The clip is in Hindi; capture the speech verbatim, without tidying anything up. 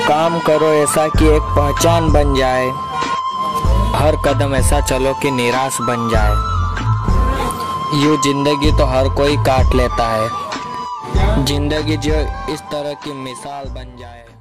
काम करो ऐसा कि एक पहचान बन जाए, हर कदम ऐसा चलो कि निराश बन जाए। यूँ जिंदगी तो हर कोई काट लेता है, जिंदगी जो इस तरह की मिसाल बन जाए।